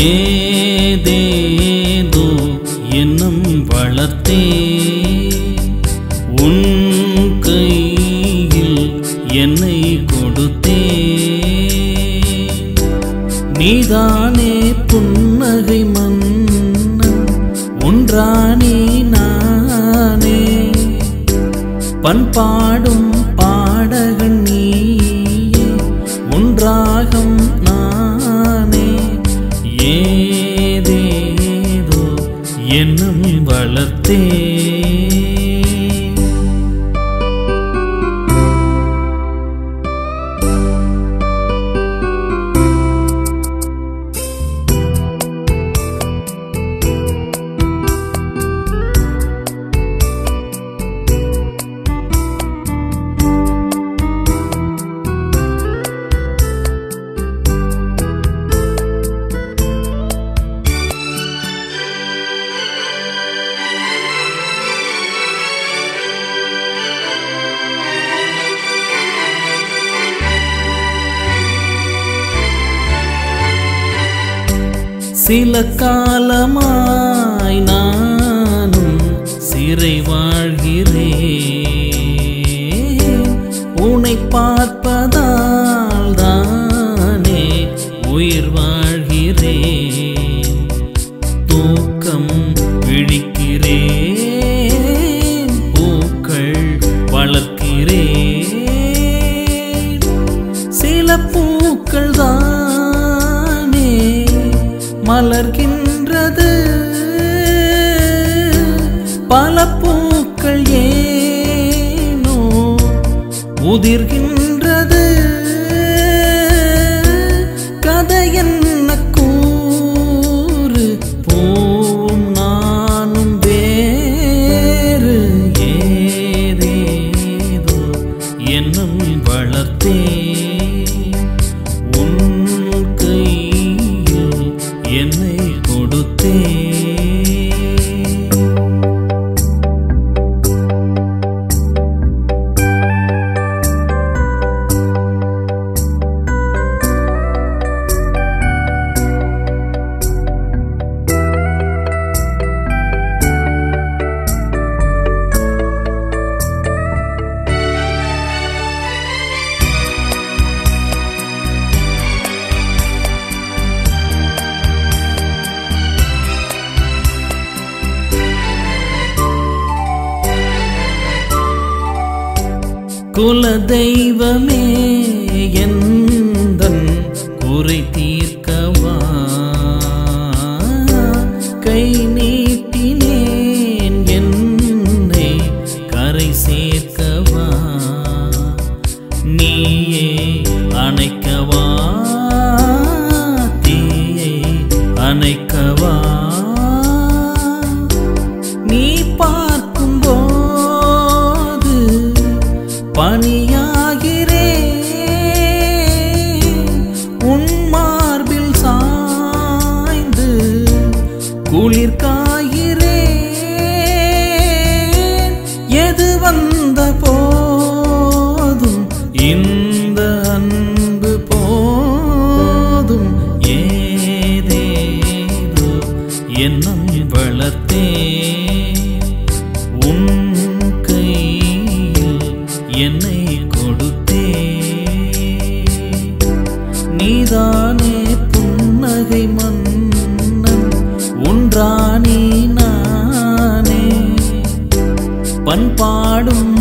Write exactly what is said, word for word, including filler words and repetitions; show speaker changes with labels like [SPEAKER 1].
[SPEAKER 1] ஏதேதோ எண்ணம் வளர்த்தே உன் கையில் என்னை கொடுத்தே நீதானே புன்னகை மன்னன் ஒன்றானே நானே பண்பாடும் பாடகன் நீயே ஒன்றாகம் நானே ஏதேதோ எண்ணம் வளர்த்தே சில காலமாய் நானும் சிறை வாழ்கிறேன் உன்னை பார்ப்பதால் தானே உயிர் வாழ்கிறேன் தூக்கம் விழிக்கிறேன் பூக்கள் வளர்க்கிறேன் சில பூக்கள் தான் மலர்கின்றது பல பூக்கள் ஏனோ உதிர்கின்றது கதை என்ன கூறு போம் நானும் வேறு ஏதேதோ எண்ணம் வளர்த்தே என்னை கொடுத்தே குல தெய்வமே எந்தன் குறை தீர்க்கவா கை நீட்டினேன் என்னை கரை சேர்க்கவா நீயே அணைக்கவா தீயை அணைக்கவா நீ பார்க்கும்போது பனியாகிறேன் உன் மார்பில் சாய்ந்து குளிர் காய்கிறேன் எது வந்த போதும் இந்த அன்பு போதும் ஏதேதோ எண்ணம் வளர்த்தே உன் என்னை கொடுத்தே நீதானே புன்னகை மன்னன் ஒன்றானே நானே பண்பாடும்